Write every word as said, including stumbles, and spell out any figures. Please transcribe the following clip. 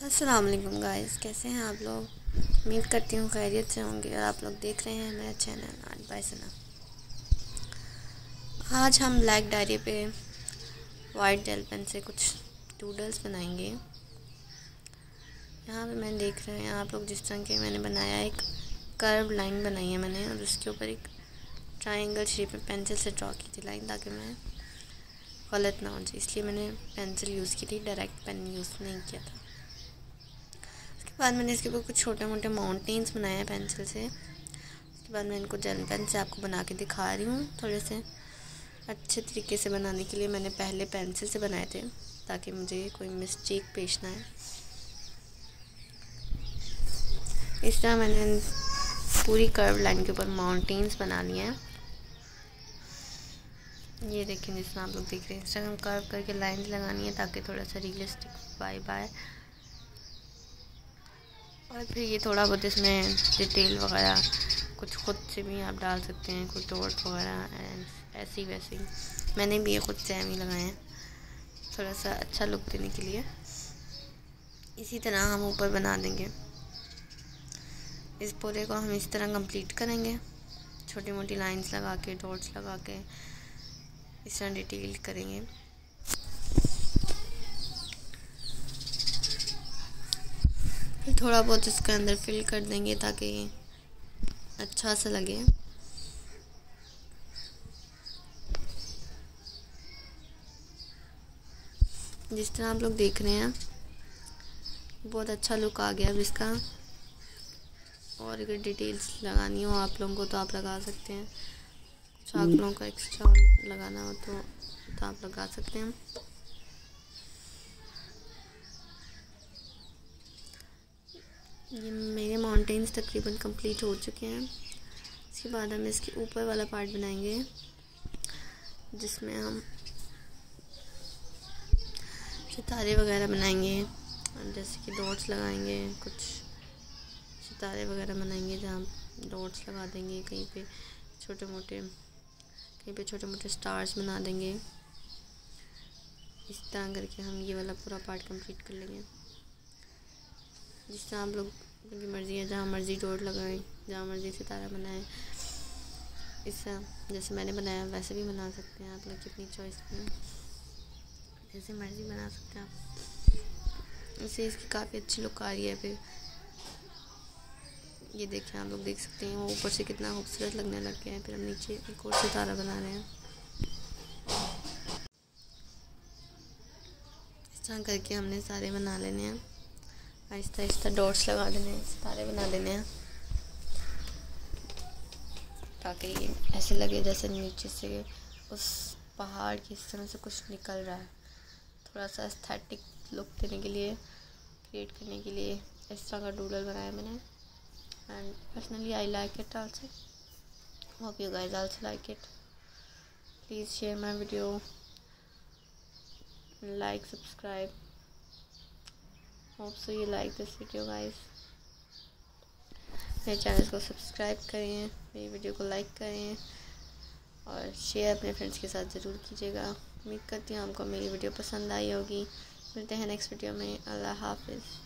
अस्सलाम वालेकुम गाइस, कैसे हैं आप लोग। उम्मीद करती हूँ खैरियत से होंगे और आप लोग देख रहे हैं मेरा चैनल आर्ट बाय सना। आज हम ब्लैक डायरी पे वाइट जेल पेन से कुछ डूडल्स बनाएंगे। यहाँ पे मैंने देख रहे हैं आप लोग जिस तरह के मैंने बनाया, एक कर्व लाइन बनाई है मैंने और उसके ऊपर एक ट्रायंगल शेप में पेंसिल से ड्रॉ की थी लाइन, ताकि मैं गलत ना हो जाए, इसलिए मैंने पेंसिल यूज़ की थी, डायरेक्ट पेन यूज़ नहीं किया था। उसके बाद मैंने इसके ऊपर कुछ छोटे मोटे माउंटेन्स बनाए हैं पेंसिल से। उसके बाद मैं इनको जेल पेन से आपको बना के दिखा रही हूँ। थोड़े से अच्छे तरीके से बनाने के लिए मैंने पहले पेंसिल से बनाए थे, ताकि मुझे कोई मिस्टेक पेश ना आए। इस तरह मैंने पूरी कर्व लाइन के ऊपर माउंटेन्स बना लिए हैं। ये देखिए, जिसमें आप लोग देख रहे हैं, इस तरह कर्व करके लाइंस लगानी है ताकि थोड़ा सा रियलिस्टिक वाइब आए। और फिर ये थोड़ा बहुत इसमें डिटेल वगैरह कुछ खुद से भी आप डाल सकते हैं, कुछ डॉट वगैरह ऐसी वैसी। मैंने भी ये खुद से एम ही लगाए हैं, थोड़ा सा अच्छा लुक देने के लिए। इसी तरह हम ऊपर बना देंगे। इस पूरे को हम इस तरह कंप्लीट करेंगे, छोटी मोटी लाइंस लगा के, डॉट्स लगा के इस तरह डिटेल करेंगे। फिर थोड़ा बहुत इसके अंदर फिल कर देंगे ताकि अच्छा सा लगे। जिस तरह आप लोग देख रहे हैं, बहुत अच्छा लुक आ गया अब इसका। और अगर डिटेल्स लगानी हो आप लोगों को तो आप लगा सकते हैं, कुछ आप लोगों को एक्स्ट्रा लगाना हो तो, तो आप लगा सकते हैं। ये मेरे माउंटेन्स तकरीबन कंप्लीट हो चुके हैं। इसके बाद हम इसके ऊपर वाला पार्ट बनाएंगे, जिसमें हम सितारे वगैरह बनाएंगे, जैसे कि डॉट्स लगाएंगे, कुछ सितारे वगैरह बनाएंगे जहाँ डॉट्स लगा देंगे, कहीं पे छोटे मोटे कहीं पे छोटे मोटे स्टार्स बना देंगे। इस तरह करके हम ये वाला पूरा पार्ट कंप्लीट कर लेंगे। जिस तरह आप लोग की मर्ज़ी है, जहाँ मर्ज़ी डॉट लगाएं, जहाँ मर्ज़ी सितारा बनाएं। इस तरह जैसे मैंने बनाया वैसे भी बना सकते हैं, आप लोग अपनी चॉइस में जैसे मर्ज़ी बना सकते हैं आप। इससे इसकी काफ़ी अच्छी लुक आ रही है। फिर ये देखें, आप लोग देख सकते हैं वो ऊपर से कितना खूबसूरत लगने लग गया है। फिर हम नीचे एक और सितारा बना रहे हैं। इस तरह करके हमने सारे बना लेने हैं, आहिस्ता आहिस्ता डॉट्स लगा देने हैं, सितारे बना देने हैं, ताकि ये ऐसे लगे जैसे नीचे से उस पहाड़ की इस तरह से कुछ निकल रहा है। थोड़ा सा एस्थेटिक लुक देने के लिए, क्रिएट करने के लिए इस तरह का डूडल बनाया मैंने। And personally I like it also, hope you guys also like it. Please share my video, like, subscribe. Hope so you like this video guys. मेरे चैनल को सब्सक्राइब करें, मेरी वीडियो को लाइक करें और शेयर अपने फ्रेंड्स के साथ ज़रूर कीजिएगा। उम्मीद करती हूँ आपको मेरी वीडियो पसंद आई होगी। मिलते हैं नेक्स्ट वीडियो में। अल्लाह हाफिज़।